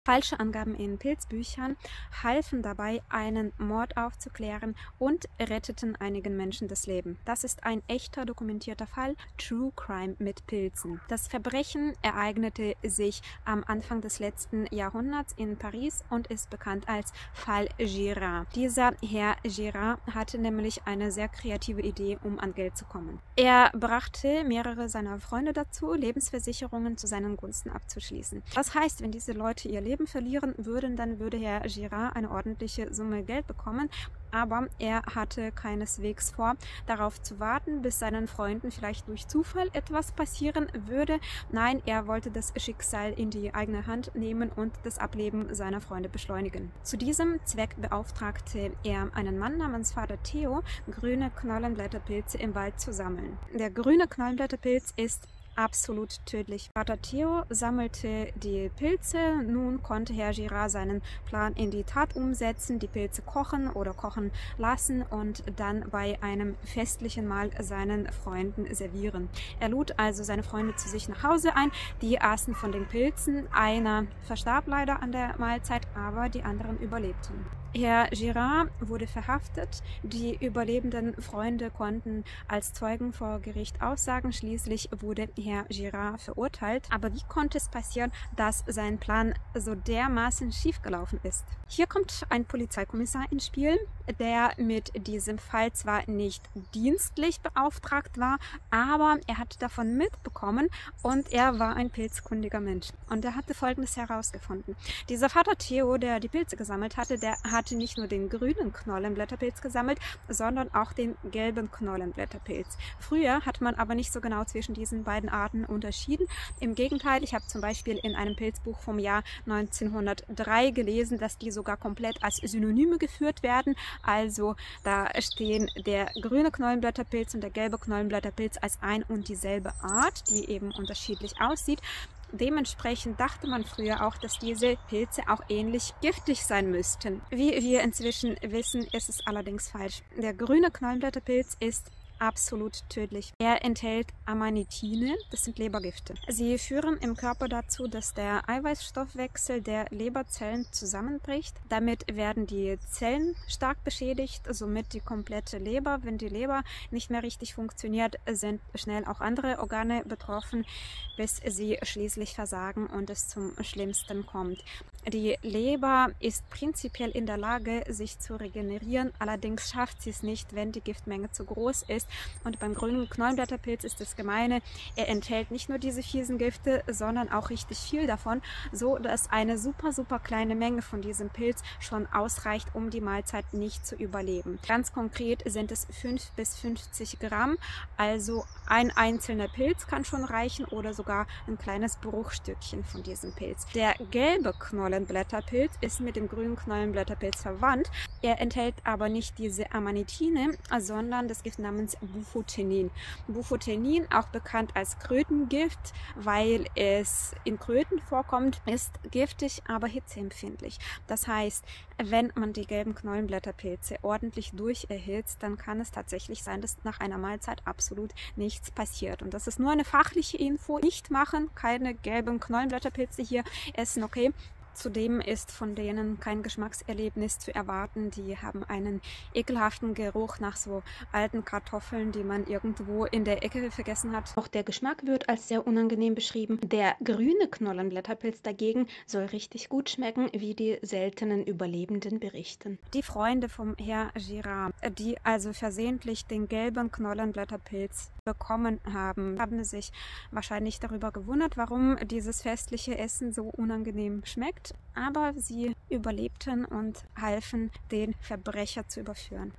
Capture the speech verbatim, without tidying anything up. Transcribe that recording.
Falsche Angaben in Pilzbüchern halfen dabei, einen Mord aufzuklären und retteten einigen Menschen das Leben. Das ist ein echter dokumentierter Fall, True Crime mit Pilzen. Das Verbrechen ereignete sich am Anfang des letzten Jahrhunderts in Paris und ist bekannt als Fall Girard. Dieser Herr Girard hatte nämlich eine sehr kreative Idee, um an Geld zu kommen. Er brachte mehrere seiner Freunde dazu, Lebensversicherungen zu seinen Gunsten abzuschließen. Das heißt, wenn diese Leute ihr Leben verlieren würden, dann würde Herr Girard eine ordentliche Summe Geld bekommen, aber er hatte keineswegs vor, darauf zu warten, bis seinen Freunden vielleicht durch Zufall etwas passieren würde. Nein, er wollte das Schicksal in die eigene Hand nehmen und das Ableben seiner Freunde beschleunigen. Zu diesem Zweck beauftragte er einen Mann namens Vater Theo, grüne Knollenblätterpilze im Wald zu sammeln. Der grüne Knollenblätterpilz ist absolut tödlich. Vater Theo sammelte die Pilze. Nun konnte Herr Girard seinen Plan in die Tat umsetzen, die Pilze kochen oder kochen lassen und dann bei einem festlichen Mahl seinen Freunden servieren. Er lud also seine Freunde zu sich nach Hause ein. Die aßen von den Pilzen. Einer verstarb leider an der Mahlzeit, aber die anderen überlebten. Herr Girard wurde verhaftet. Die überlebenden Freunde konnten als Zeugen vor Gericht aussagen. Schließlich wurde Herr Girard verurteilt. Aber wie konnte es passieren, dass sein Plan so dermaßen schiefgelaufen ist? Hier kommt ein Polizeikommissar ins Spiel, der mit diesem Fall zwar nicht dienstlich beauftragt war, aber er hat davon mitbekommen und er war ein pilzkundiger Mensch. Und er hatte Folgendes herausgefunden. Dieser Vater Theo, der die Pilze gesammelt hatte, der hatte nicht nur den grünen Knollenblätterpilz gesammelt, sondern auch den gelben Knollenblätterpilz. Früher hat man aber nicht so genau zwischen diesen beiden Arten unterschieden. Im Gegenteil, ich habe zum Beispiel in einem Pilzbuch vom Jahr neunzehnhundertdrei gelesen, dass die sogar komplett als Synonyme geführt werden. Also da stehen der grüne Knollenblätterpilz und der gelbe Knollenblätterpilz als ein und dieselbe Art, die eben unterschiedlich aussieht. Dementsprechend dachte man früher auch, dass diese Pilze auch ähnlich giftig sein müssten. Wie wir inzwischen wissen, ist es allerdings falsch. Der grüne Knollenblätterpilz ist absolut tödlich. Er enthält Amanitine, das sind Lebergifte. Sie führen im Körper dazu, dass der Eiweißstoffwechsel der Leberzellen zusammenbricht. Damit werden die Zellen stark beschädigt, somit die komplette Leber. Wenn die Leber nicht mehr richtig funktioniert, sind schnell auch andere Organe betroffen, bis sie schließlich versagen und es zum Schlimmsten kommt. Die Leber ist prinzipiell in der Lage, sich zu regenerieren, allerdings schafft sie es nicht, wenn die Giftmenge zu groß ist. Und beim grünen Knollenblätterpilz ist das Gemeine, er enthält nicht nur diese fiesen Gifte, sondern auch richtig viel davon, so dass eine super, super kleine Menge von diesem Pilz schon ausreicht, um die Mahlzeit nicht zu überleben. Ganz konkret sind es fünf bis fünfzig Gramm, also ein einzelner Pilz kann schon reichen oder sogar ein kleines Bruchstückchen von diesem Pilz. Der gelbe Knollenblätterpilz ist mit dem grünen Knollenblätterpilz verwandt. Er enthält aber nicht diese Amanitine, sondern das Gift namens Bufotenin. Bufotenin, auch bekannt als Krötengift, weil es in Kröten vorkommt, ist giftig, aber hitzeempfindlich. Das heißt, wenn man die gelben Knollenblätterpilze ordentlich durcherhitzt, dann kann es tatsächlich sein, dass nach einer Mahlzeit absolut nichts passiert. Und das ist nur eine fachliche Info. Nicht machen, keine gelben Knollenblätterpilze hier essen, okay? Zudem ist von denen kein Geschmackserlebnis zu erwarten. Die haben einen ekelhaften Geruch nach so alten Kartoffeln, die man irgendwo in der Ecke vergessen hat. Auch der Geschmack wird als sehr unangenehm beschrieben. Der grüne Knollenblätterpilz dagegen soll richtig gut schmecken, wie die seltenen Überlebenden berichten. Die Freunde vom Herr Girard, die also versehentlich den gelben Knollenblätterpilz bekommen haben, haben sich wahrscheinlich darüber gewundert, warum dieses festliche Essen so unangenehm schmeckt. Aber sie überlebten und halfen, den Verbrecher zu überführen.